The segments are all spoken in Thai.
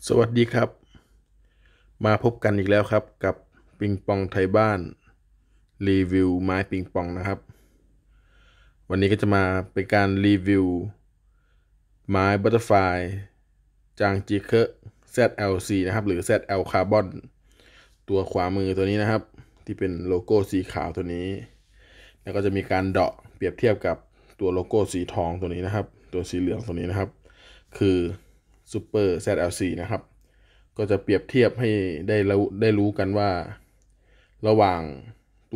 สวัสดีครับมาพบกันอีกแล้วครับกับปิงปองไทยบ้านรีวิวไม้ปิงปองนะครับวันนี้ก็จะมาเป็นการรีวิวไม้บัตเตอร์ฟลายจางจีเค ZLC นะครับหรือ ZL คาร์บอนตัวขวามือตัวนี้นะครับที่เป็นโลโก้สีขาวตัวนี้แล้วก็จะมีการเดาะเปรียบเทียบกับตัวโลโก้สีทองตัวนี้นะครับตัวสีเหลืองตัวนี้นะครับคือ Super ZLC นะครับก็จะเปรียบเทียบให้ได้รู้กันว่าระหว่างตัว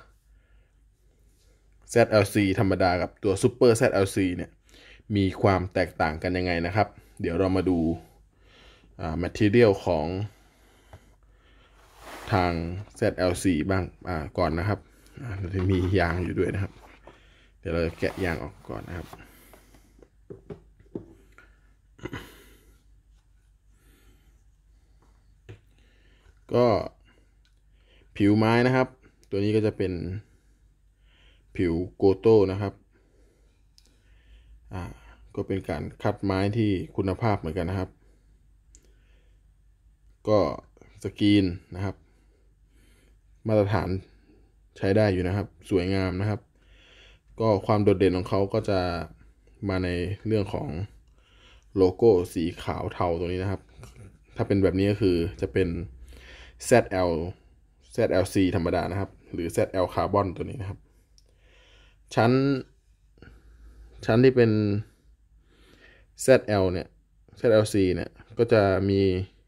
ZLC ธรรมดากับตัว Super ZLC เนี่ยมีความแตกต่างกันยังไงนะครับเดี๋ยวเรามาดูmaterial ของทาง ZLC บ้างก่อนนะครับเราจะมียางอยู่ด้วยนะครับเดี๋ยวเราจะแกะยางออกก่อนนะครับก็ผิวไม้นะครับตัวนี้ก็จะเป็นผิวโกโต้นะครับก็เป็นการคัดไม้ที่คุณภาพเหมือนกันนะครับก็สกรีนนะครับมาตรฐานใช้ได้อยู่นะครับสวยงามนะครับก็ความโดดเด่นของเขาก็จะมาในเรื่องของโลโก้สีขาวเทาตรงนี้นะครับถ้าเป็นแบบนี้ก็คือจะเป็น ZLC ธรรมดานะครับหรือ ZL คาร์บอนตัวนี้นะครับชั้นที่เป็น ZL เนี่ย ZLC เนี่ยก็จะมี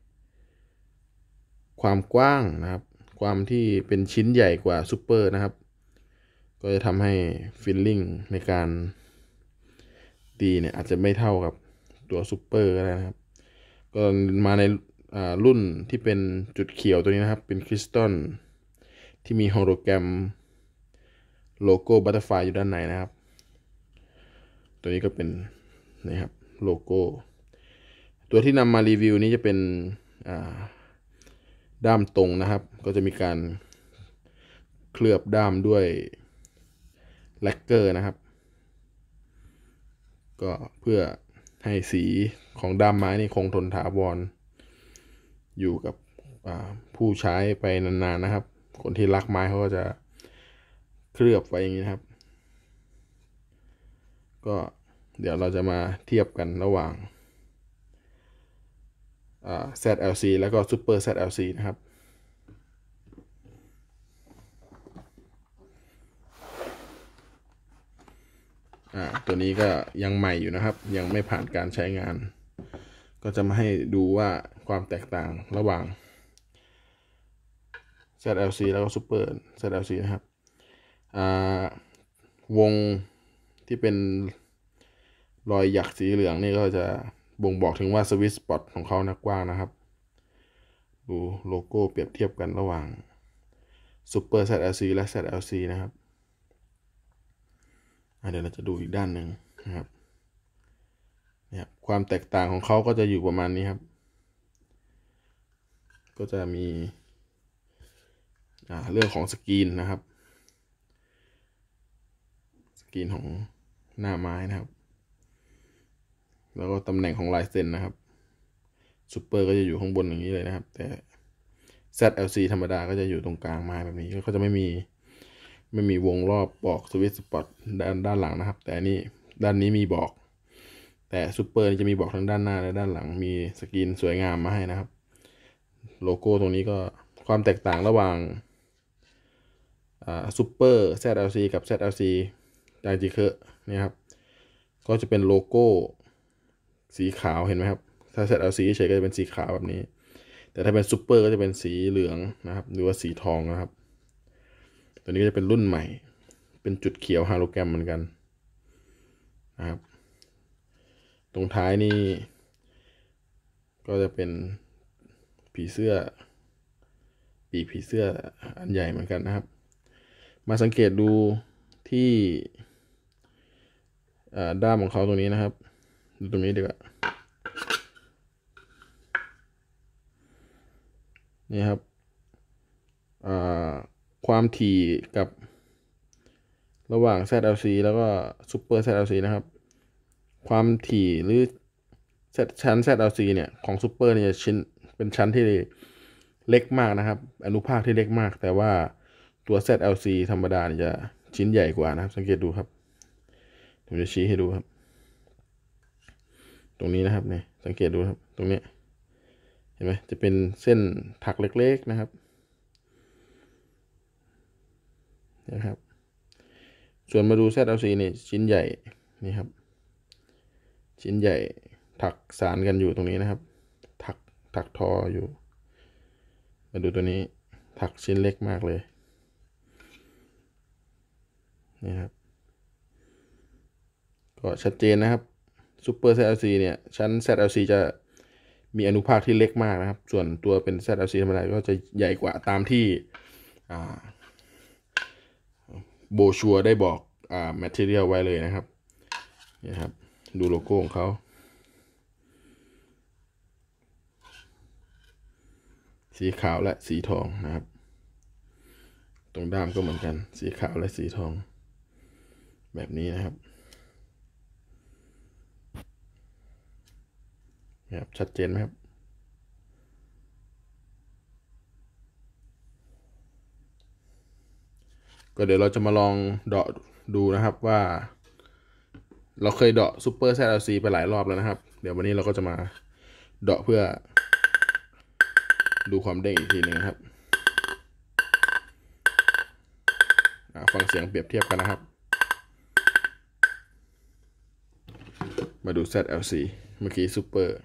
ความกว้างนะครับความที่เป็นชิ้นใหญ่กว่าซูเปอร์นะครับก็จะทำให้ฟีลลิ่งในการตีเนี่ยอาจจะไม่เท่ากับตัวซูเปอร์ก็ได้นะครับก็มาในรุ่นที่เป็นจุดเขียวตัวนี้นะครับเป็นคริสตัลที่มีโฮโลแกรมโลโก้บัตเตอร์ฟลายอยู่ด้านในนะครับตัวนี้ก็เป็นนะครับโลโก้ตัวที่นำมารีวิวนี้จะเป็นด้ามตรงนะครับก็จะมีการเคลือบด้ามด้วยแลกเกอร์นะครับก็เพื่อให้สีของด้ามไม้นี่คงทนถาวรอยู่กับผู้ใช้ไปนานๆนะครับคนที่รักไม้เขาก็จะเคลือบไว้อย่างนี้นะครับก็เดี๋ยวเราจะมาเทียบกันระหว่างZLC แล้วก็ Super ZLC นะครับตัวนี้ก็ยังใหม่อยู่นะครับยังไม่ผ่านการใช้งานก็จะมาให้ดูว่าความแตกต่างระหว่าง ZLC แล้วก็ Super ZLC นะครับวงที่เป็นรอยหยักสีเหลืองนี่ก็จะบ่งบอกถึงว่าสวิตช์สปอตของเขานะกว้างนะครับดูโลโก้เปรียบเทียบกันระหว่าง Super ZLC และ ZLC นะครับเดี๋ยวเราจะดูอีกด้านหนึ่งนะครับเนี่ยความแตกต่างของเขาก็จะอยู่ประมาณนี้ครับก็จะมีเรื่องของสกรีนนะครับสกรีนของหน้าไม้นะครับแล้วก็ตำแหน่งของลายเซ็นนะครับซูเปอร์ก็จะอยู่ข้างบนอย่างนี้เลยนะครับแต่ ZLC ธรรมดาก็จะอยู่ตรงกลางไม้แบบนี้ก็จะไม่มีวงรอบบอกสวิตช์สปอตด้านหลังนะครับแต่นี่ด้านนี้มีบอกแต่ซูเปอร์จะมีบอกทั้งด้านหน้าและด้านหลังมีสกรีนสวยงามมาให้นะครับโลโก้ตรงนี้ก็ความแตกต่างระหว่างซูเปอร์ ZLC กับ ZLC จางจีเคเนี่ยครับก็จะเป็นโลโก้สีขาวเห็นไหมครับถ้า ZLC เฉยก็จะเป็นสีขาวแบบนี้แต่ถ้าเป็นซูเปอร์ก็จะเป็นสีเหลืองนะครับหรือว่าสีทองนะครับตัวนี้ก็จะเป็นรุ่นใหม่เป็นจุดเขียวฮาโลแกรมเหมือนกันนะครับตรงท้ายนี่ก็จะเป็นผีเสื้อปีกผีเสื้ออันใหญ่เหมือนกันนะครับมาสังเกตดูที่ด้ามของเขาตรงนี้นะครับดูตรงนี้ดีกว่านี่ครับความถี่กับระหว่าง ZLC แล้วก็ Super ZLC นะครับความถี่หรือชั้น ZLC เนี่ยของซูเปอร์เนี่ยเป็นชั้นที่เล็กมากนะครับอนุภาคที่เล็กมากแต่ว่าตัว ZLC ธรรมดาเนี่ยจะชิ้นใหญ่กว่านะครับสังเกตดูครับผมจะชี้ให้ดูครับตรงนี้นะครับเนี่ยสังเกตดูครับตรงนี้เห็นไหมจะเป็นเส้นถักเล็กๆนะครับส่วนมาดู ZLC เนี่ยชิ้นใหญ่นี่ครับชิ้นใหญ่ถักสารกันอยู่ตรงนี้นะครับถักทออยู่มาดูตัวนี้ถักชิ้นเล็กมากเลยนี่ครับก็ชัดเจนนะครับซูเปอร์ ZLC เนี่ยชั้น ZLC จะมีอนุภาคที่เล็กมากนะครับส่วนตัวเป็น ZLC ธรรมดาก็จะใหญ่กว่าตามที่โบชัวได้บอกmaterial ไว้เลยนะครับนี่ครับดูโลโก้ของเขาสีขาวและสีทองนะครับตรงด้ามก็เหมือนกันสีขาวและสีทองแบบนี้นะครับชัดเจนไหมครับก็เดี๋ยวเราจะมาลองเดาะดูนะครับว่าเราเคยเดาะซูเปอร์ ZLC ไปหลายรอบแล้วนะครับเดี๋ยววันนี้เราก็จะมาเดาะเพื่อดูความเด้งอีกทีหนึ่งครับฟังเสียงเปรียบเทียบกันนะครับมาดู ZLC เมื่อกี้ซูเปอร์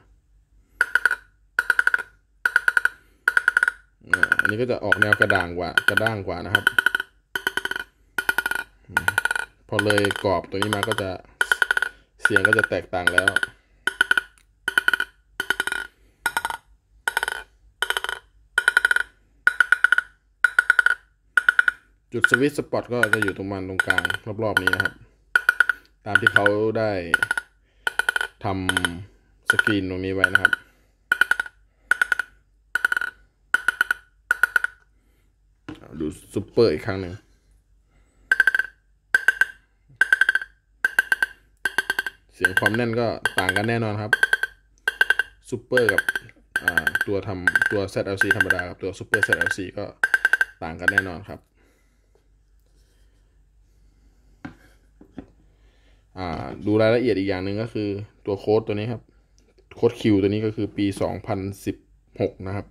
อันนี้ก็จะออกแนวกระด้างกว่านะครับพอเลยกรอบตัวนี้มาก็จะเสียงก็จะแตกต่างแล้วจุดสวิตช์สปอตก็จะอยู่ตรงมันตรงกลางรอบๆนี้นะครับตามที่เขาได้ทำสกรีนตรงนี้ไว้นะครับดูซูเปอร์อีกครั้งหนึ่งเสียงความแน่นก็ต่างกันแน่นอนครับซูเปอร์กับตัว ZLC ธรรมดากับตัวซูเปอร์ ZLC ก็ต่างกันแน่นอนครับดูรายละเอียดอีกอย่างหนึ่งก็คือตัวโค้ดตัวนี้ครับโค้ดคิวตัวนี้ก็คือปี2016นะครับ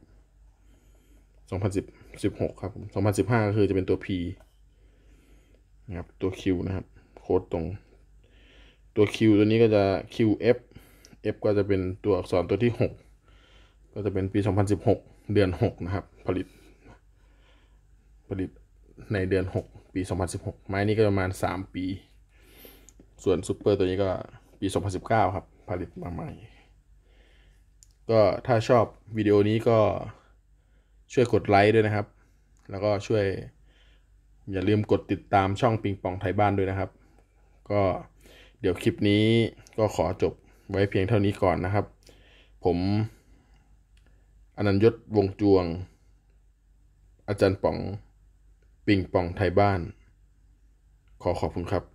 2016ครับ2015ก็คือจะเป็นตัว P นะครับตัว Q นะครับโค้ดตรงตัว Q ตัวนี้ก็จะ QF F ก็จะเป็นตัวอักษรตัวที่6ก็จะเป็นปี2016เดือน6นะครับผลิตในเดือน6ปี2016ไม้นี้ก็ประมาณ3ปีส่วนซูเปอร์ตัวนี้ก็ปี2019ครับผลิตมาใหม่ก็ถ้าชอบวิดีโอนี้ก็ช่วยกดไลค์ด้วยนะครับแล้วก็ช่วยอย่าลืมกดติดตามช่องปิงปองไทยบ้านด้วยนะครับก็เดี๋ยวคลิปนี้ก็ขอจบไว้เพียงเท่านี้ก่อนนะครับผมอนันยศวงจวงอาจารย์ป๋องปิงปองไทยบ้านขอบคุณครับ